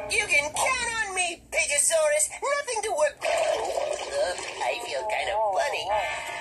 You can count on me, Pegasaurus. Nothing to work. I feel kind of funny.